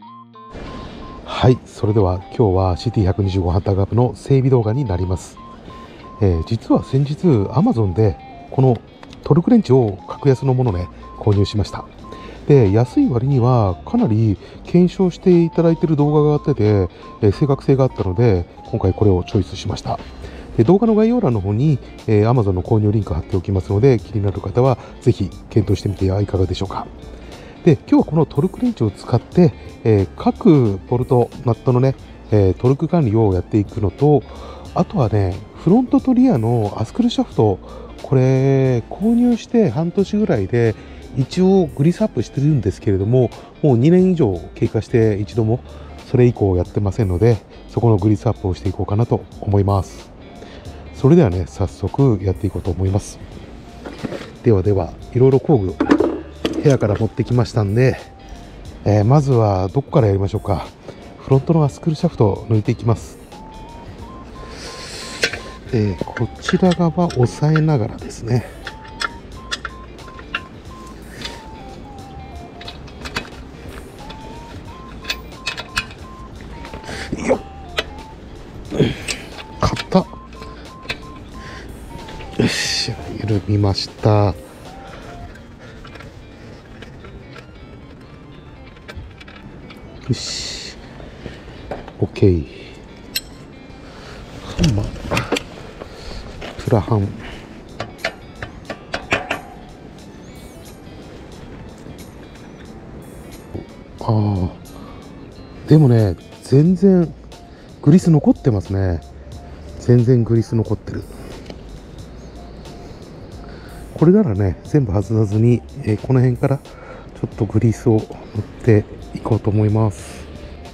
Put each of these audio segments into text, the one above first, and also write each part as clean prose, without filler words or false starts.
はい、それでは今日は CT125 ハンターカープの整備動画になります。実は先日 Amazon でこのトルクレンチを格安のものね購入しました。で、安い割にはかなり検証していただいている動画があってて、正確性があったので今回これをチョイスしました。で、動画の概要欄の方に、Amazon の購入リンク貼っておきますので、気になる方はぜひ検討してみてはいかがでしょうか。で、今日はこのトルクレンチを使って、各ボルト、ナットのね、トルク管理をやっていくのと、あとはね、フロントとリアのアスクルシャフト、これ、購入して半年ぐらいで、一応グリスアップしてるんですけれども、もう2年以上経過して一度もそれ以降やってませんので、そこのグリスアップをしていこうかなと思います。それではね、早速やっていこうと思います。ではでは、いろいろ工具、部屋から持ってきましたんで、まずはどこからやりましょうか。フロントのアスクルシャフトを抜いていきます。こちら側押さえながらですね。よっ、硬っ。よし、緩みました。よし、 OK。 ハンマー、プラハン、でもね、全然グリス残ってますね。全然グリス残ってる。これならね、全部外さずに、この辺からちょっとグリスを塗っていこうと思います。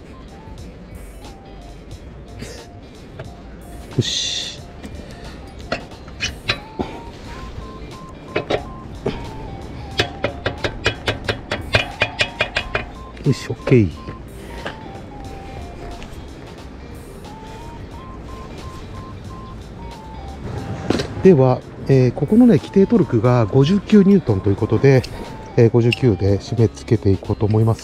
よし、よし、 OK。 では、ここのね規定トルクが59ニュートンということで、59で締め付けていこうと思います。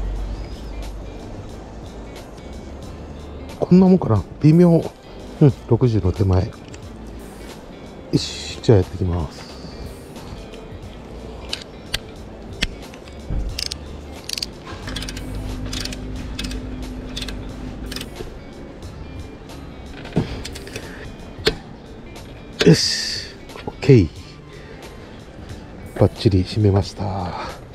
こんなもんかな、微妙。60の手前。よし、じゃあやっていきます。よし、 OK。 バッチリ締めました。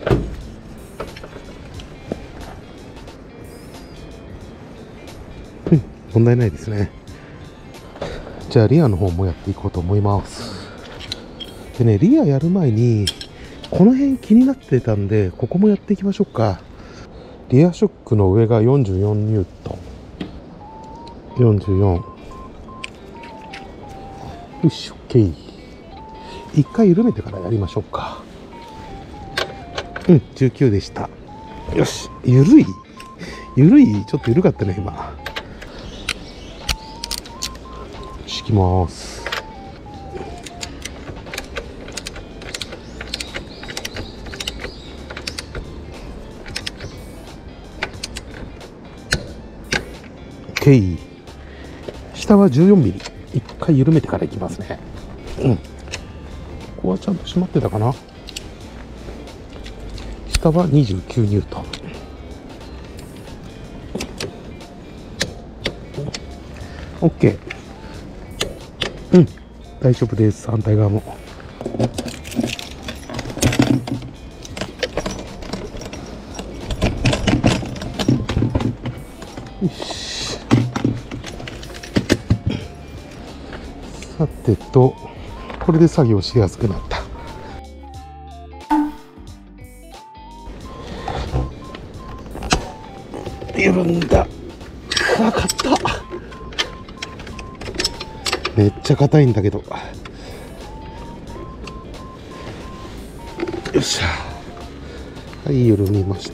問題ないですね。じゃあリアの方もやっていこうと思います。でね、リアやる前にこの辺気になってたんで、ここもやっていきましょうか。リアショックの上が44ニュートン、44。よし、 OK。 一回緩めてからやりましょうか。19でした。よし、緩い、ちょっと緩かったね今。敷きます。OK。 下は14ミリ。一回緩めてからいきますね。ここはちゃんと閉まってたかな。下は29ニュートン。OK。大丈夫です。反対側も。よし。さてと、これで作業しやすくなった。緩んだ。硬かった。めっちゃ硬いんだけど。よっしゃ。はい、緩みました。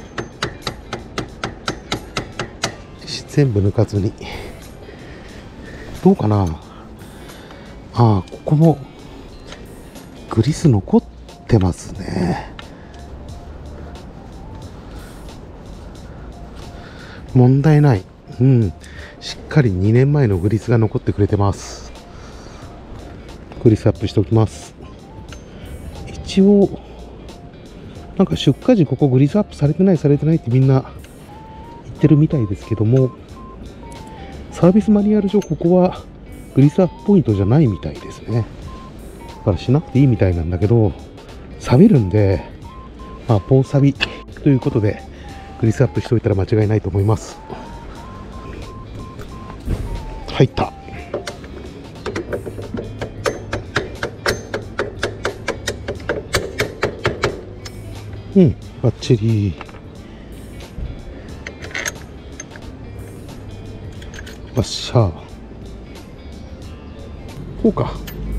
全部抜かずに。 どうかな。ここもグリス残ってますね。問題ない。しっかり2年前のグリスが残ってくれてます。グリスアップしておきます。一応なんか出荷時ここグリスアップされてないってみんな言ってるみたいですけども、サービスマニュアル上ここはグリスアップポイントじゃないみたいですね。だからしなくていいみたいなんだけど、錆びるんで、ポン錆ということでグリスアップしておいたら間違いないと思います。入った。バッチリ。よっしゃ。こうか。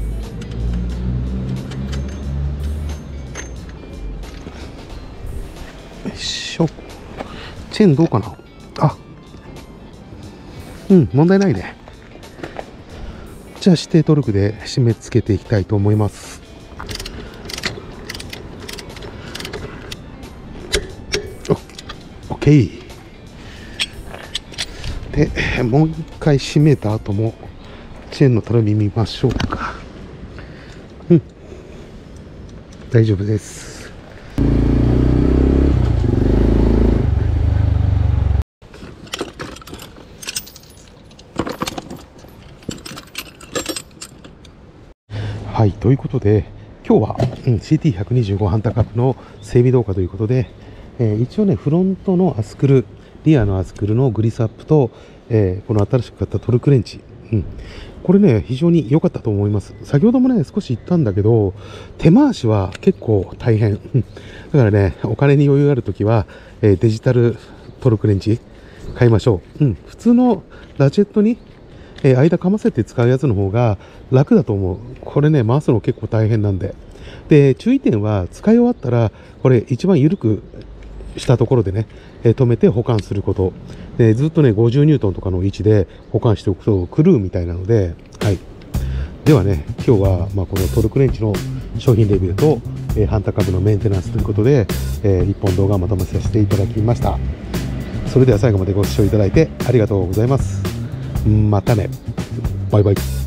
よいしょ。チェーンどうかな。問題ないね。じゃあ指定トルクで締め付けていきたいと思います。OK。で、もう一回締めた後もチェーンのたるみ見ましょうか。大丈夫です。はい、ということで今日は、CT125 ハンターカップの整備動画ということで、一応ねフロントのアスクル、リアのアスクルのグリスアップと、この新しく買ったトルクレンチ、これね非常に良かったと思います。先ほどもね少し言ったんだけど、手回しは結構大変だからね、お金に余裕があるときは、デジタルトルクレンチ買いましょう。普通のラチェットに間かませて使うやつの方が楽だと思う。これね回すの結構大変なんで。で、注意点は使い終わったらこれ一番緩くしたところでね、止めて保管すること。で、ずっとね50ニュートンとかの位置で保管しておくと狂うみたいなので、はい。ではね、今日はこのトルクレンチの商品レビューと、ハンターカブのメンテナンスということで、1本動画をまとめさせていただきました。それでは最後までご視聴いただいてありがとうございます。またね。バイバイ。